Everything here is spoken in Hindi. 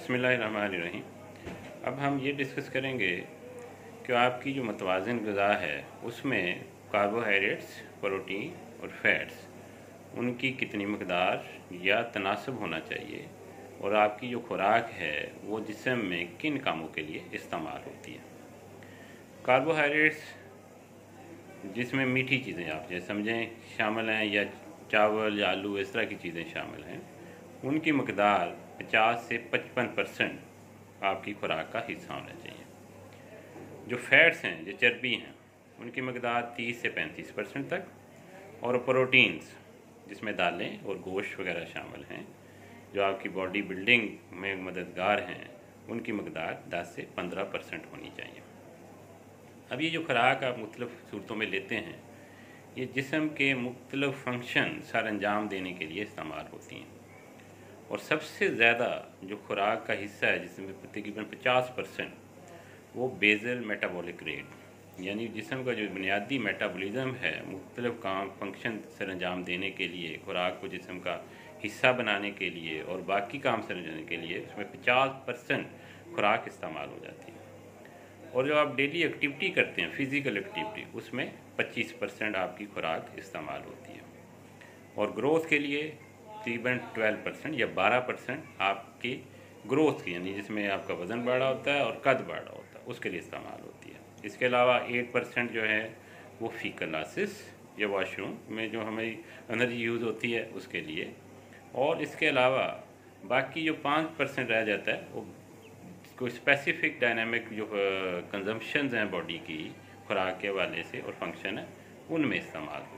बिस्मिल्लाहिर्रहमानिर्रहीम। अब हम ये डिस्कस करेंगे कि आपकी जो मतवाज़िन ग़िज़ा है उसमें कार्बोहाइड्रेट्स, प्रोटीन और फैट्स उनकी कितनी मकदार या तनासब होना चाहिए और आपकी जो खुराक है वो जिस्म में किन कामों के लिए इस्तेमाल होती है। कार्बोहाइड्रेट्स जिसमें मीठी चीज़ें आप जैसे समझें शामिल हैं या चावल या आलू इस तरह की चीज़ें शामिल हैं, उनकी मकदार 50 से 55% आपकी खुराक का हिस्सा होना चाहिए। जो फैट्स हैं, जो चर्बी हैं, उनकी मकदार 30 से 35% तक, और प्रोटीन्स जिसमें दालें और गोश्त वगैरह शामिल हैं जो आपकी बॉडी बिल्डिंग में मददगार हैं, उनकी मकदार 10 से 15% होनी चाहिए। अब ये जो खुराक आप मुख्तलिफ़ सूरतों में लेते हैं, ये जिस्म के मुख्तलिफ़ फंक्शन सर अंजाम देने के लिए इस्तेमाल होती हैं। और सबसे ज़्यादा जो खुराक का हिस्सा है जिसमें तकरीबन 50% वो बेसल मेटाबॉलिक रेट, यानी जिस्म का जो बुनियादी मेटाबॉलिज्म है मुख्तलिफ़ काम फंक्शन सर अंजाम देने के लिए, खुराक को जिस्म का हिस्सा बनाने के लिए और बाकी काम सर अंजाम के लिए, उसमें 50% खुराक इस्तेमाल हो जाती है। और जो आप डेली एक्टिविटी करते हैं, फ़िज़िकल एक्टिविटी, उसमें 25% आपकी खुराक इस्तेमाल होती है। और ग्रोथ के लिए तकरीबन 12% या 12% आपकी ग्रोथ की, यानी जिसमें आपका वज़न बढ़ा होता है और कद बढ़ा होता है, उसके लिए इस्तेमाल होती है। इसके अलावा 8% जो है वो फीकल लॉसेस या वॉशरूम में जो हमें एनर्जी यूज़ होती है उसके लिए। और इसके अलावा बाकी जो 5% रह जाता है वो कोई स्पेसिफिक डायनामिक जो कंजम्पशंस हैं बॉडी की खुराक के हवाले से और फंक्शन है, उनमें इस्तेमाल